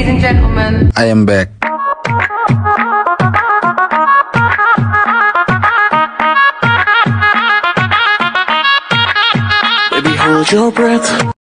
Ladies and gentlemen, I am back. Baby, hold your breath.